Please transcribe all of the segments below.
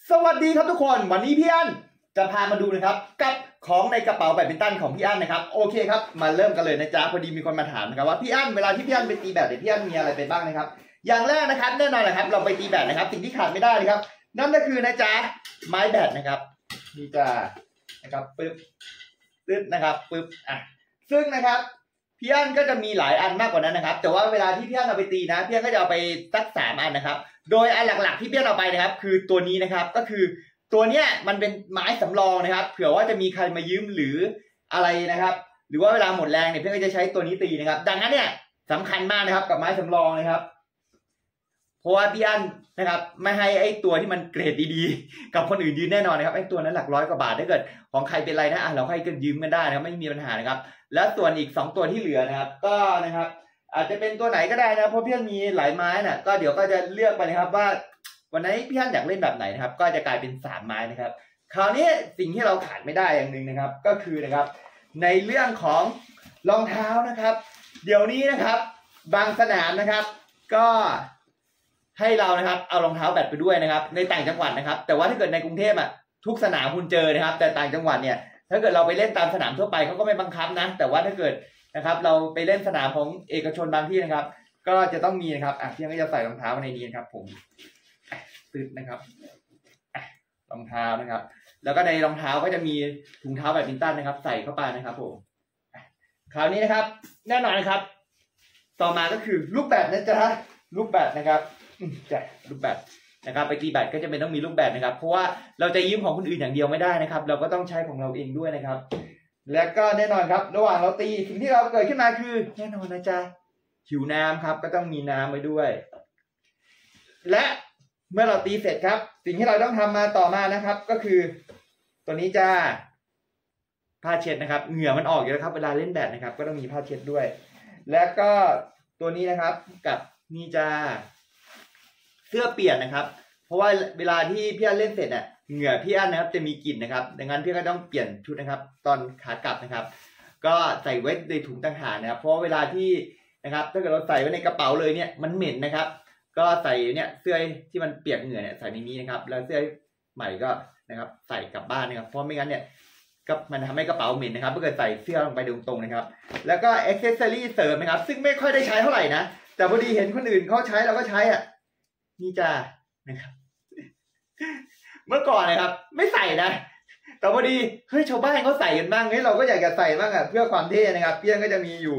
สวัสดีครับทุกคนวันนี้พี่อั้นจะพามาดูนะครับกับของในกระเป๋าแบดมินตันของพี่อั้นนะครับโอเคครับมาเริ่มกันเลยนะจ๊ะพอดีมีคนมาถามนะครับว่าพี่อั้นเวลาที่พี่อั้นไปตีแบดเนี่ยพี่อั้นมีอะไรไปบ้างนะครับอย่างแรกนะครับแน่นอนแหละครับเราไปตีแบดนะครับสิ่งที่ขาดไม่ได้เลยครับนั่นก็คือนะจ๊ะไม้แบดนะครับนี่จ้านะครับปึ๊บนะครับปึ๊บซึ่งนะครับพี่อั้นก็จะมีหลายอันมากกว่านั้นนะครับแต่ว่าเวลาที่พี่อั้นเอาไปตีนะพี่อั้นก็จะเอาไปสัก3 อันนะครับโดยอันหลักๆที่พี่อั้นเอาไปนะครับคือตัวนี้นะครับก็คือตัวเนี้ยมันเป็นไม้สำรองนะครับเผื่อว่าจะมีใครมายืมหรืออะไรนะครับหรือว่าเวลาหมดแรงเนี่ยพี่ก็จะใช้ตัวนี้ตีนะครับดังนั้นเนี่ยสำคัญมากนะครับกับไม้สำรองนะครับเพราะว่าพี่อั้นนะครับไม่ให้ไอ้ตัวที่มันเกรดดีๆกับคนอื่นยืมแน่นอนนะครับไอ้ตัวนั้นหลัก100 กว่าบาทถ้าเกิดของใครเป็นไรนะเราให้กันยืมกันได้นะครับไม่มีปัญหานะครับแล้วส่วนอีก2 ตัวที่เหลือนะครับก็นะครับอาจจะเป็นตัวไหนก็ได้นะเพราะพี่อั้นมีหลายไม้น่ะก็เดี๋ยวก็จะเลือกไปนะครับว่าวันไหนพี่อั้นอยากเล่นแบบไหนนะครับก็จะกลายเป็น3 ไม้นะครับคราวนี้สิ่งที่เราขาดไม่ได้อย่างหนึ่งนะครับก็คือนะครับในเรื่องของรองเท้านะครับเดี๋ยวนี้นะครับบางสนามนะครับก็ให้เรานะครับเอารองเท้าแบดไปด้วยนะครับในต่างจังหวัดนะครับแต่ว่าถ้าเกิดในกรุงเทพทุกสนามคุณเจอนะครับแต่ต่างจังหวัดเนี่ยถ้าเกิดเราไปเล่นตามสนามทั่วไปเขาก็ไม่บังคับนะแต่ว่าถ้าเกิดนะครับเราไปเล่นสนามของเอกชนบางที่นะครับก็จะต้องมีนะครับพี่ยังก็จะใส่รองเท้าในนี้นะครับผมตึ๊ดนะครับรองเท้านะครับแล้วก็ในรองเท้าก็จะมีถุงเท้าแบดมินตันนะครับใส่เข้าไปนะครับผมคราวนี้นะครับแน่นอนนะครับต่อมาก็คือลูกแบดนะจ๊ะลูกแบดนะครับลูกแบดนะครับไปตีแบดก็จะเป็นต้องมีลูกแบดนะครับเพราะว่าเราจะยืมของคนอื่นอย่างเดียวไม่ได้นะครับเราก็ต้องใช้ของเราเองด้วยนะครับและก็แน่นอนครับระหว่างเราตีสิ่งที่เราเกิดขึ้นมาคือแน่นอนนะจ๊ะหิวน้ำครับก็ต้องมีน้ำไว้ด้วยและเมื่อเราตีเสร็จครับสิ่งที่เราต้องทำมาต่อมานะครับก็คือตัวนี้จ้าผ้าเช็ดนะครับเหงื่อมันออกอยู่แล้วครับเวลาเล่นแบดนะครับก็ต้องมีผ้าเช็ดด้วยและก็ตัวนี้นะครับกับนี่จ้าเสื้อเปียกนะครับเพราะว่าเวลาที่พี่อั้นเล่นเสร็จเหงื่อพี่อั้นนะครับจะมีกลิ่นนะครับดังนั้นพี่ก็ต้องเปลี่ยนชุดนะครับตอนขากลับนะครับก็ใส่ไว้ในถุงต่างหากนะครับเพราะเวลาที่นะครับถ้าเกิดเราใส่ไว้ในกระเป๋าเลยเนี่ยมันเหม็นนะครับก็ใส่เนี่ยเสื้อที่มันเปียกเหงื่อเนี่ยใส่ในนี้นะครับแล้วเสื้อใหม่ก็นะครับใส่กลับบ้านนะครับเพราะไม่งั้นเนี่ยก็มันทำให้กระเป๋าเหม็นนะครับถ้าเกิดใส่เสื้อลงไปตรงๆนะครับแล้วก็อ็อกเซสซอรี่เสริมนะครับซึ่งไม่ค่อยได้ใช้เท่าไหร่นะแต่พอดีเห็นคนอื่นเขาใช้เราก็ใช้นี่จ้านะครับเมื่อก่อนนะครับไม่ใส่นะแต่พอดีเฮ้ยชาวบ้านเขาใส่กันบ้างเฮ้ยเราก็อยากจะใส่บ้างเพื่อความเท่นะครับพี่ก็จะมีอยู่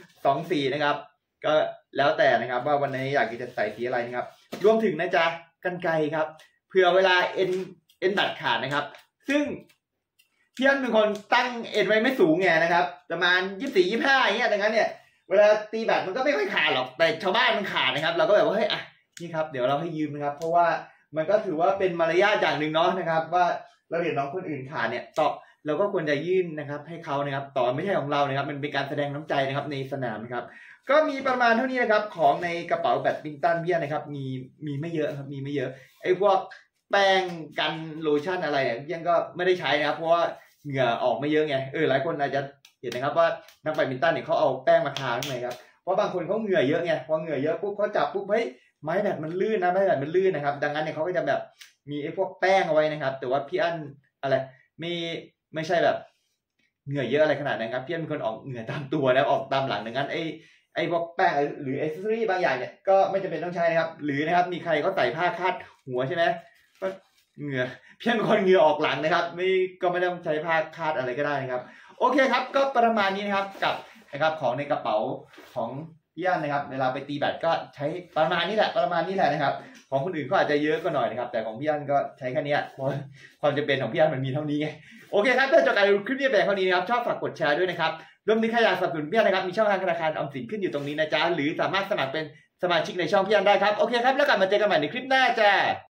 2 สีนะครับก็แล้วแต่นะครับว่าวันนี้อยากจะใส่สีอะไรนะครับรวมถึงนะจ๊ะกรรไกรครับเผื่อเวลาเอ็นดัดขาดนะครับซึ่งพี่อั้นเป็นคนตั้งเอ็นไว้ไม่สูงไงนะครับประมาณ24-25อย่างเงี้ยดังนั้นเนี่ยเวลาตีแบดมันก็ไม่ค่อยขาดหรอกแต่ชาวบ้านมันขาดนะครับเราก็แบบว่าเฮ้ยนี่ครับเดี๋ยวเราให้ยืมนะครับเพราะว่ามันก็ถือว่าเป็นมารยาทอย่างหนึ่งเนาะนะครับว่าเราเห็นน้องคนอื่นขาดเนี่ยต่อเราก็ควรจะยื่นนะครับให้เขานะครับต่อไม่ใช่ของเรานะครับมันเป็นการแสดงน้ำใจนะครับในสนามนะครับก็มีประมาณเท่านี้นะครับของในกระเป๋าแบดมินตันพี่นะครับมีไม่เยอะครับมีไม่เยอะไอ้พวกแป้งกันโลชั่นอะไรยังก็ไม่ได้ใช้นะครับเพราะว่าเหงื่อออกไม่เยอะไงหลายคนอาจจะเห็นนะครับว่านักแบดมินตันเนี่ยเขาเอาแป้งมาทาข้างในครับเพราะบางคนเขาเหงื่อเยอะไงพอเหงื่อเยอะปุ๊บเขาจับปุ๊บเฮ้ยไม้แบดมันลื่นนะไม้แบดมันลื่นนะครับดังนั้นเนี่ยเขาก็จะแบบมีไอ้พวกแป้งเอาไว้นะครับแต่ว่าพี่อั้นอะไรไม่ใช่แบบเหงื่อเยอะอะไรขนาดนั้นครับพี่อั้นเป็นคนออกเหงื่อตามตัวนะออกตามหลังดังนั้นไอ้พวกแป้งหรือแอคเซสซอรี่บางอย่างเนี่ยก็ไม่จำเป็นต้องใช้นะครับหรือนะครับมีใครก็ใส่ผ้าคาดหัวใช่ไหมก็เหงื่อพี่อั้นเป็นคนเหงื่อออกหลังนะครับก็ไม่ต้องใช้ผ้าคาดอะไรก็ได้นะครับโอเคครับก็ประมาณนี้นะครับกับนะครับของในกระเป๋าของพี่อั้นนะครับเวลาไปตีแบดก็ใช้ประมาณนี้แหละนะครับของคนอื่นก็อาจจะเยอะก็หน่อยนะครับแต่ของพี่อั้นก็ใช้แค่นี้เพราะความจำเป็นของพี่อั้นมันมีเท่านี้ไงโอเคครับถ้าจบการดูคลิปนี้แบบนี้นะครับชอบฝากกดแชร์ด้วยนะครับรวมถึงใครอยากสนับสนุนพี่อั้นนะครับมีช่องทางธนาคารออมสินขึ้นอยู่ตรงนี้นะจ๊ะหรือสามารถสมัครเป็นสมาชิกในช่องพี่อั้นได้ครับโอเคครับแล้วกลับมาเจอกันใหม่ในคลิปหน้าจ้า